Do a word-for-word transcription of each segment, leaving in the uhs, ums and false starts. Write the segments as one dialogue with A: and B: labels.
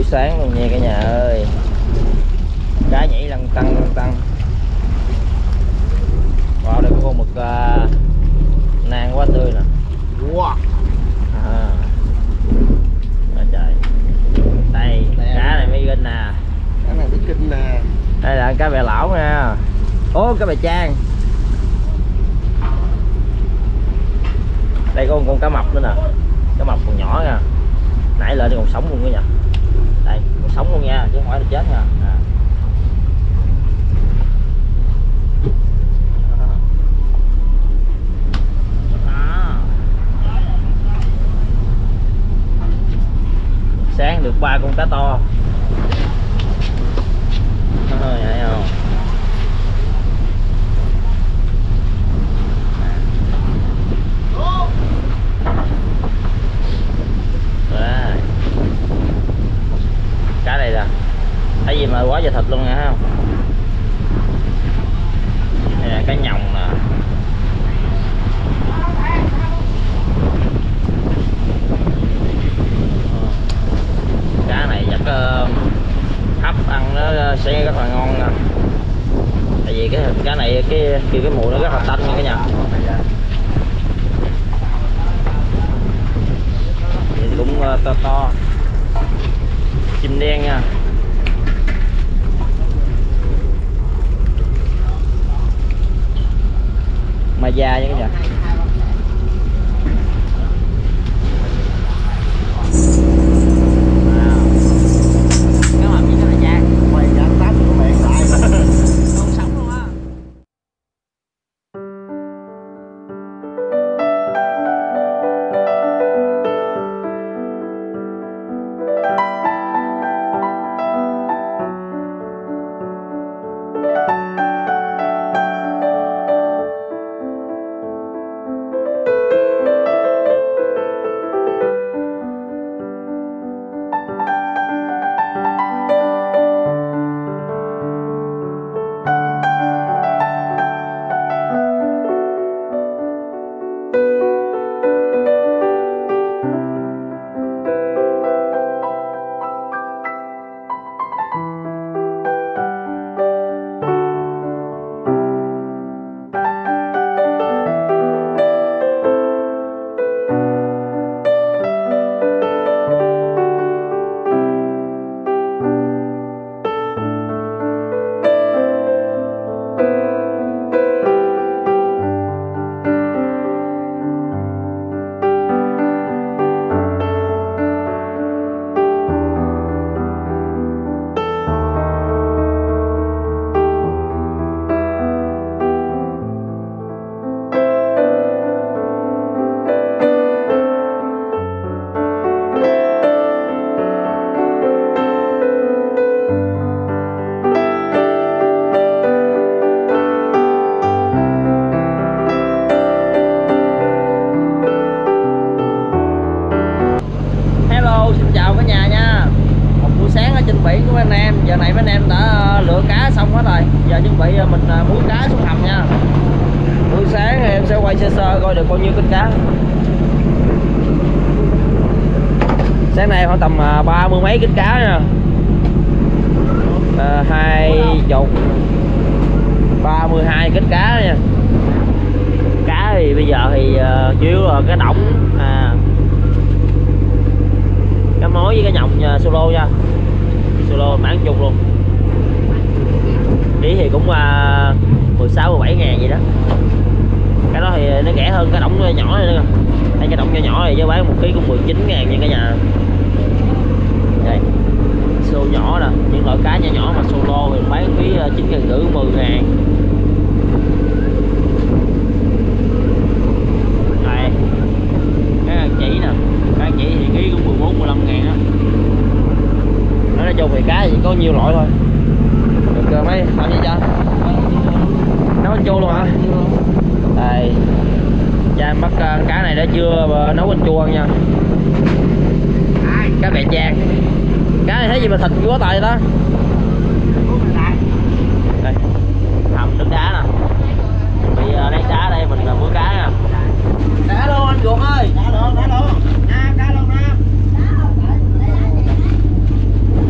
A: sáng luôn nha cả nhà ơi. Cá nhảy lăn tăng lăn tăng. Wow, đây có con mực uh, nang quá tươi nè.
B: Wow.
A: À. À, trời. Đây, cá này mới kinh nè.
B: Cá này mới kinh nè.
A: Đây là cá bè lão nha. Ố, cá bè trang. Đây có con, con cá mập nữa nè. Cá mập còn nhỏ nha. Nãy lên còn sống luôn đó nha. Đây, còn sống luôn nha, chứ không phải là chết nha. À. Sáng được ba con cá to. Thôi thấy không? Đấy. Cá này nè, thấy gì mà quá giờ thịt luôn nha, không? Đây là cá nhồng nè. Cá này chắc uh, hấp ăn nó sẽ rất là ngon nè. Tại vì cái cá này cái cái, cái mùi nó rất là tanh nha cả nhà. Thì cũng uh, to to. Chim đen nha. Ma da nha cả nhà. Anh em giờ này mấy anh em đã lựa cá xong hết rồi, giờ chuẩn bị mình muối cá xuống hầm nha. Buổi sáng em sẽ quay sơ sơ coi được bao nhiêu kg cá. Sáng nay khoảng tầm ba mươi mấy kg cá nha. À, hai chục ba mươi hai kg cá nha. Cá thì bây giờ thì uh, chủ yếu là cá đỏng, à, cá mối với cá nhộng uh, solo nha. Solo bán chung luôn. Ký thì cũng uh, mười sáu mười bảy ngàn vậy đó. Cái đó thì nó rẻ hơn cái đỏng nhỏ này nữa. Đây cái đỏng nhỏ nhỏ này với bán một ký cũng mười chín ngàn nha cả nhà. Đây. Solo nhỏ nè, những loại cá nhỏ nhỏ mà solo thì bán ký chín ngàn rưỡi mười ngàn. Đây. Cái ăn chỉ nè, cái ăn chỉ thì ký cũng mười bốn mười lăm ngàn á. Nói chung thì cá chỉ có nhiều loại thôi. Được mấy làm gì cho nấu bánh chua luôn hả? Đây cha em bắt cá này đã chưa nấu bánh chua nha. Cá bè trang. Cá này thấy gì mà thịt quá tài đó. Đây hầm nước đá nè. Bây giờ lấy đá đây mình muối cá nè. Đá luôn anh Ruột ơi. Đá luôn, đá luôn. Nam, đá luôn Nam.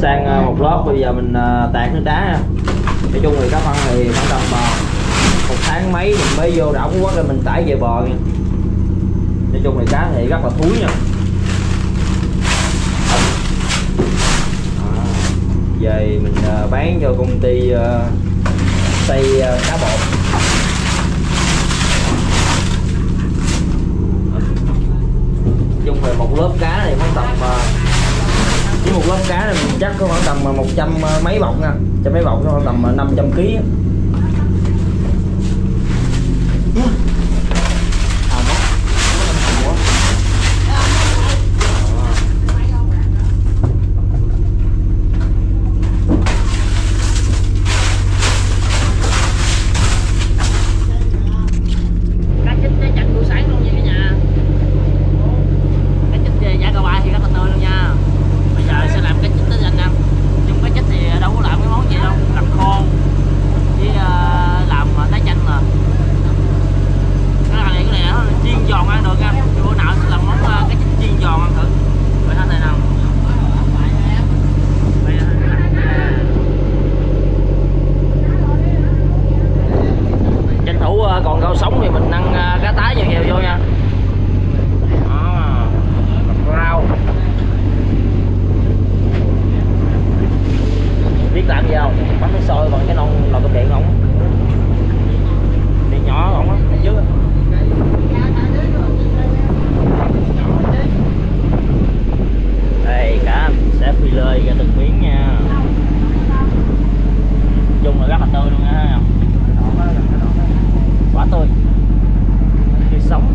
A: sang một lớp, bây giờ mình tạt nước đá. Nói chung thì cá phân thì khoảng tầm một tháng mấy mình mới vô đảo Phú Quốc để mình tải về bờ nha. Nói chung thì cá thì rất là thúi nha. À, về mình bán cho công ty xây cá bột. Nói chung về một lớp cá này khoảng tầm với một lớp cá này mình chắc có khoảng tầm một trăm mấy bọc nha, trăm mấy bọc có khoảng tầm năm trăm ký. Còn rau sống thì mình ăn cá tái nhiều nhiều vô nha. Đó, rau biết làm gì không, bắn cái xôi bằng cái nồi nồi cơm điện không, điện nhỏ không á trước. Đây cá sẽ phi lê ra từng miếng nha, chung là rất là tươi luôn nha, quá tươi, tươi sống.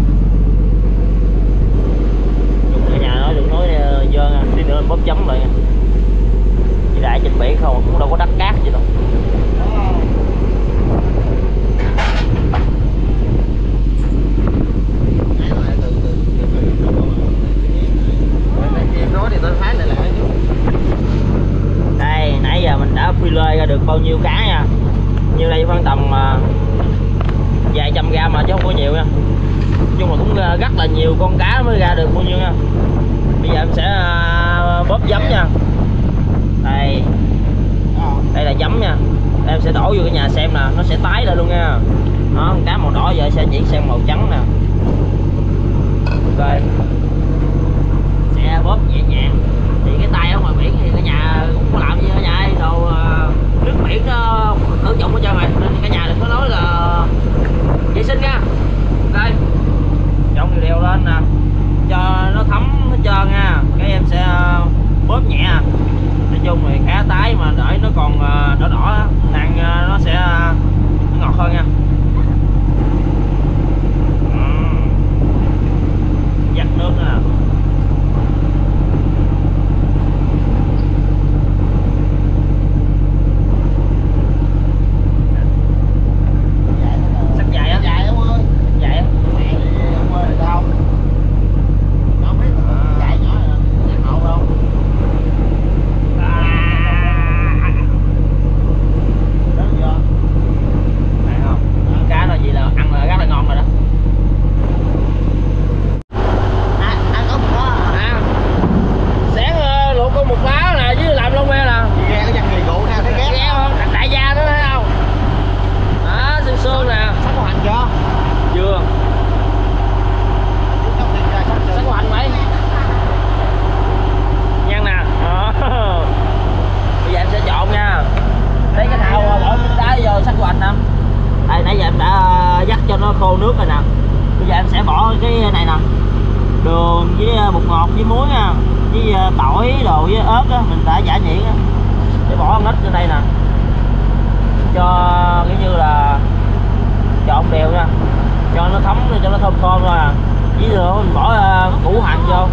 A: Dùng cả nhà nói đừng nói dơ nha, tí nữa bóp chấm lại nha. Chỉ đại trên biển không cũng đâu có đắt cát gì đâu. Đây nãy giờ mình đã phi lê ra được bao nhiêu cá nha, như đây khoảng tầm vài trăm gram mà chứ không có nhiều nha. Nói chung là cũng rất là nhiều con cá mới ra được bao nhiêu nha. Bây giờ em sẽ bóp giấm nha. Đây, đây là giấm nha. Em sẽ đổ vô cái nhà xem nè, nó sẽ tái lại luôn nha. Đó, con cá màu đỏ giờ sẽ chuyển sang màu trắng nè. Ok, sẽ bóp nhẹ nhàng. Thì cái tay ở ngoài biển thì cả nhà cũng có làm gì cả nhà, đồ nước biển nó khử trùng hết trơn rồi, nên cả nhà đừng có nói là vệ sinh nha. Đây, trộn đều đều lên nè, cho nó thấm hết trơn nha. Cái em sẽ bóp nhẹ. Nói chung thì cá tái mà đợi nó còn đỏ đỏ ăn nó sẽ nó ngọt hơn nha. Dắt nước nữa nè. Khô nước rồi nè. Bây giờ em sẽ bỏ cái này nè, đường với bột ngọt với muối nha, với tỏi đồ với ớt á, mình đã giả nhuyễn á, để bỏ con ít trên đây nè, cho kiểu như là trộn đều nha, cho nó thấm cho nó thơm thơm thôi à. Với nữa mình bỏ uh, củ hành vô.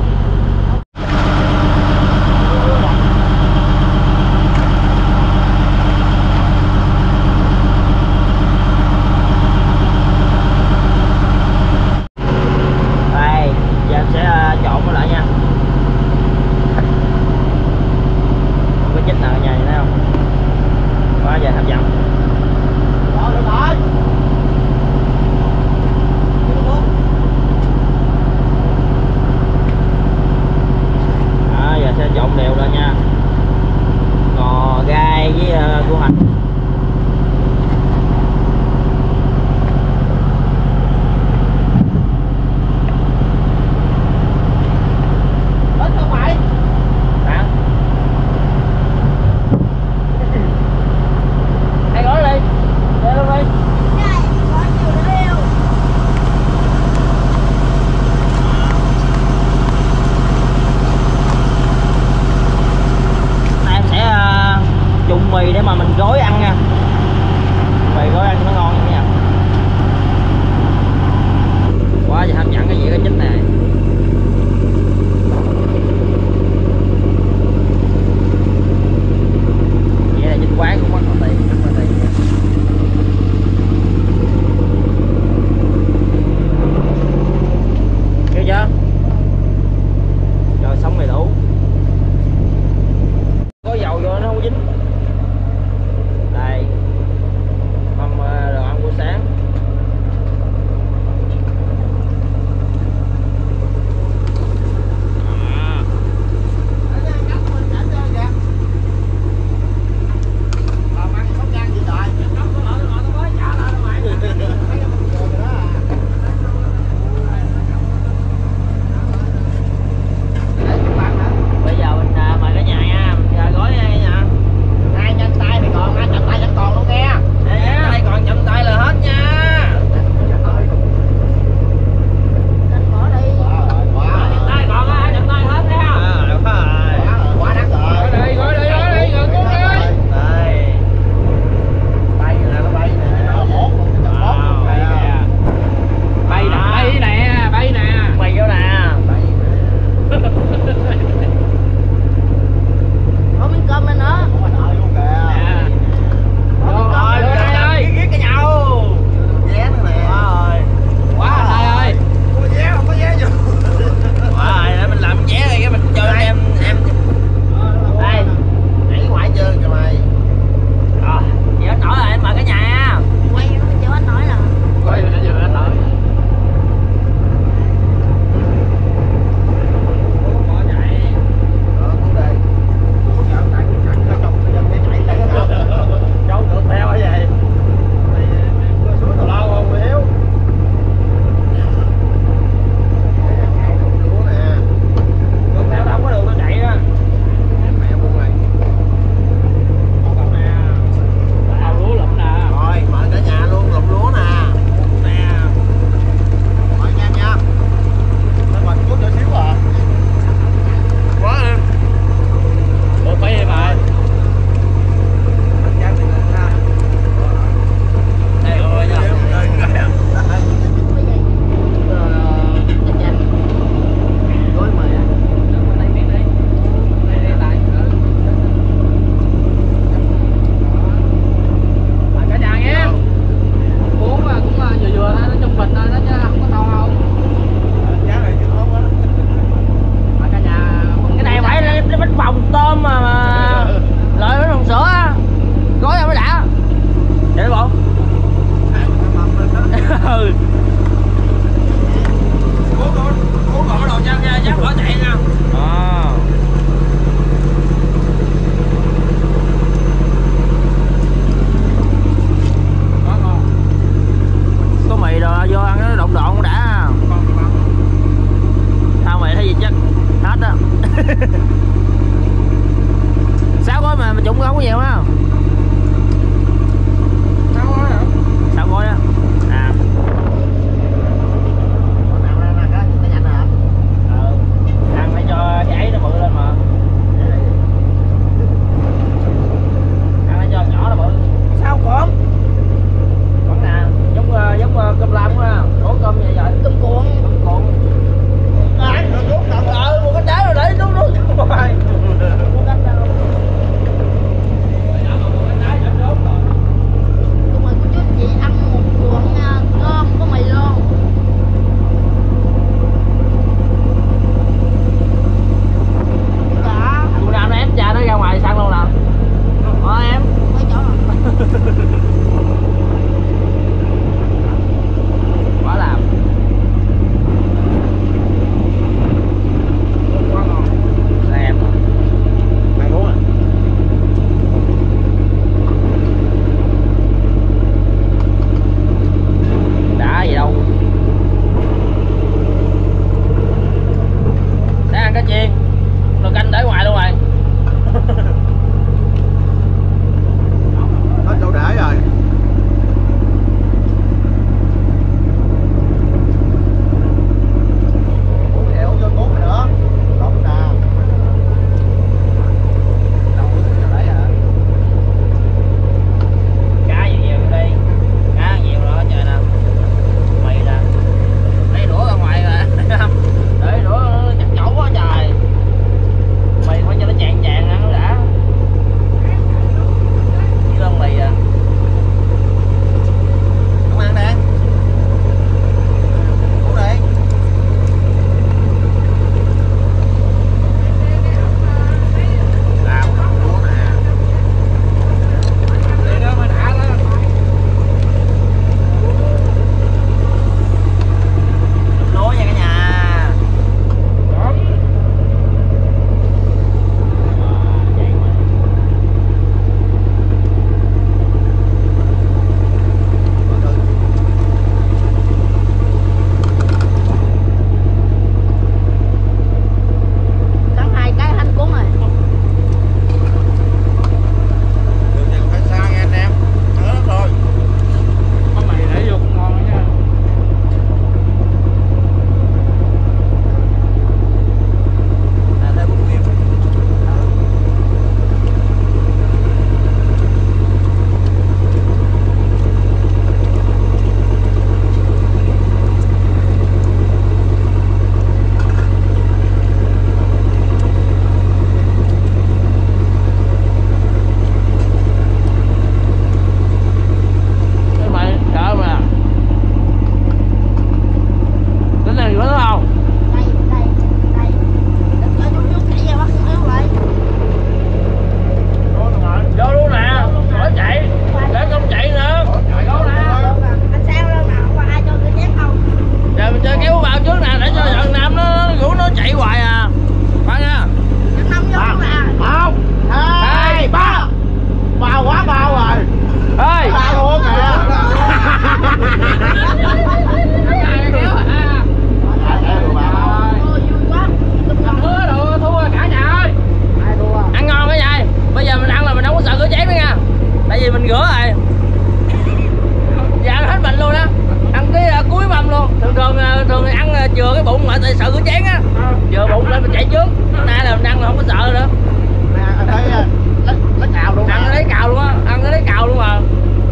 A: tại sợ cửa chén á. Giờ bụng lên mình chạy trước. Nay là mình ăn là không có sợ nữa.
B: Nè anh thấy lấy lấy cào luôn.
A: Ăn lấy cào luôn á, ăn lấy cào luôn mà.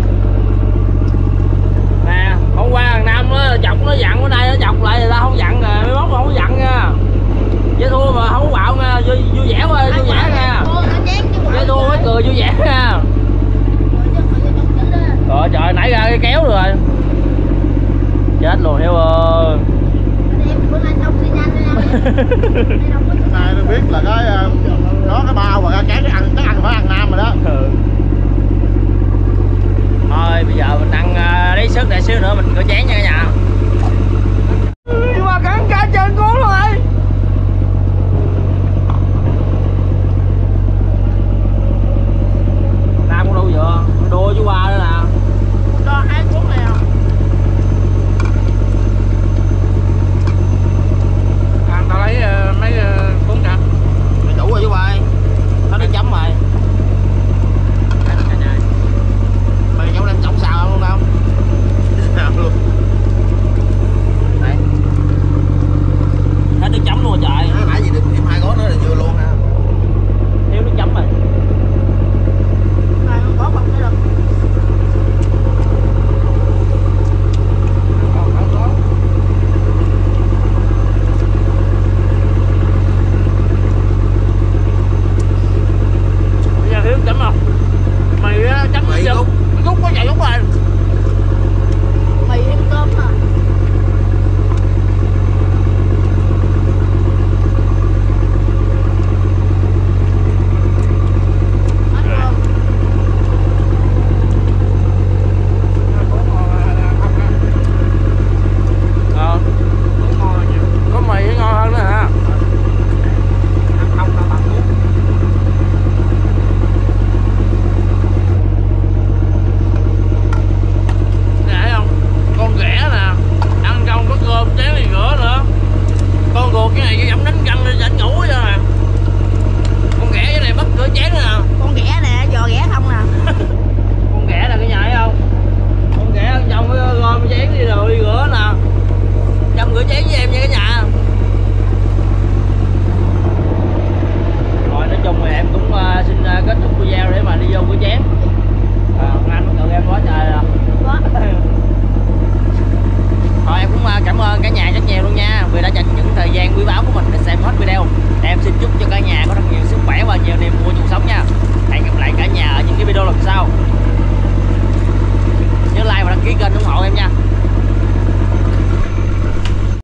A: Nè, hôm qua thằng Nam nó chọc nó dặn, bữa nay nó chọc lại người ta không dặn rồi, mấy mốt mà không dặn nha. Với thua mà không có bạo nha, vui, vui vẻ thôi, vui vẻ nha. Với thua mới cười vui vẻ nha. Rồi trời, nãy ra cái kéo rồi. Chết luôn Hiếu ơi.
B: Hôm nay tôi biết là cái có cái bao và cái cái ăn cái ăn phải ăn Nam rồi đó.
A: Ừ. Thôi bây giờ mình ăn lấy sức để xíu nữa mình có chén nha cả nhà.